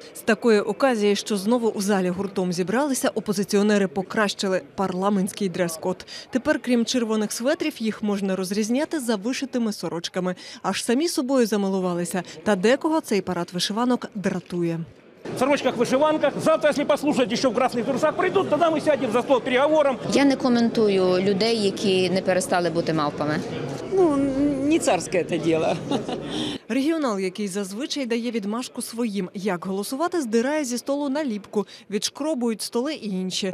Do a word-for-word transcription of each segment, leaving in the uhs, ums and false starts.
З такої оказії, що знову у залі гуртом зібралися, опозиціонери покращили парламентський дрес-код. Тепер, крім червоних светрів, їх можна розрізняти за вишитими сорочками. Аж самі собою замилувалися. Та декого цей парад вишиванок дратує. В сорочках, вышиванках. Завтра, если послушать, еще в красных трусах придут, тогда мы сядем за стол переговором. Я не коментую людей, які не перестали бути мавпами. Ну, не царське це діло. Регіонал, який зазвичай дає відмашку своїм, як голосувати, здирає зі столу наліпку, відшкробують столи і інші.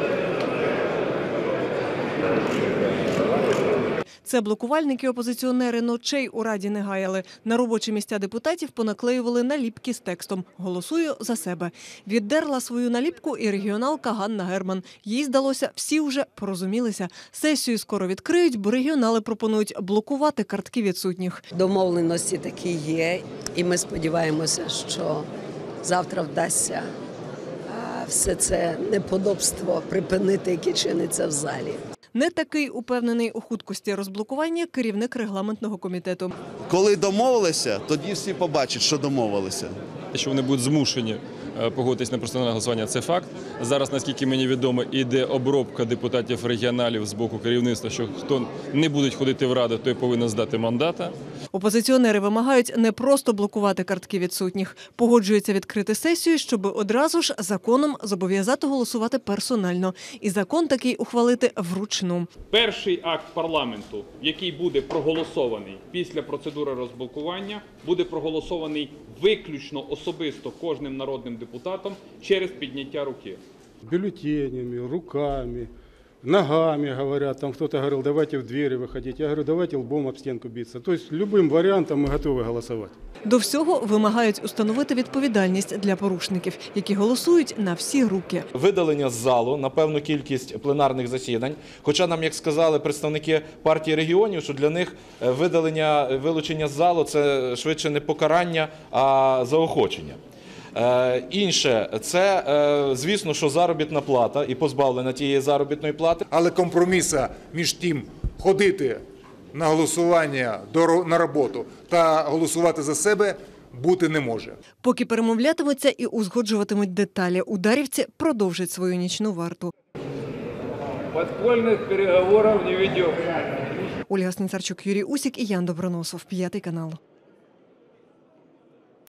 Це блокувальники-опозиціонери ночей у Раді не гаяли. На робочі місця депутатів понаклеювали наліпки з текстом «Голосую за себе». Віддерла свою наліпку і регіоналка Ганна Герман. Їй здалося, всі вже порозумілися. Сесію скоро відкриють, бо регіонали пропонують блокувати картки відсутніх. Домовленості такі є, і ми сподіваємося, що завтра вдасться все це неподобство припинити, яке чиниться в залі. Не такий упевнений у худкості розблокування керівник регламентного комітету. Коли домовилися, тоді всі побачать, що домовилися. Що вони будуть змушені погодитись на персональне голосування – це факт. Зараз, наскільки мені відомо, іде обробка депутатів регіоналів з боку керівництва, що хто не буде ходити в Раду, той повинен здати мандата. Опозиціонери вимагають не просто блокувати картки відсутніх. Погоджуються відкрити сесію, щоб одразу ж законом зобов'язати голосувати персонально. І закон такий ухвалити вручну. Перший акт парламенту, який буде проголосований після процедури розблокування, буде проголосований виключно особисто кожним народним депутатом через підняття руки. Бюллетенями, руками, ногами, говорят, там кто-то говорил, давайте в двери выходить. Я говорю, давайте лбом об стенку биться. То есть любым вариантом мы готовы голосовать. До всього вимагають установити відповідальність для порушників, які голосують на всі руки. Видалення з залу на певну кількість пленарних засідань. Хоча нам, як сказали представники партії регіонів, що для них видалення, вилучення з залу – це швидше не покарання, а заохочення. Е, інше – це, е, звісно, що заробітна плата і позбавлення тієї заробітної плати. Але компроміса між тим ходити на голосування до, на роботу та голосувати за себе бути не може. Поки перемовлятимуться і узгоджуватимуть деталі, ударівці продовжать свою нічну варту. Подпольних переговорів не ведемо. Ольга Станіцарчук, Юрій Усік і Ян Доброносов. П'ятий канал.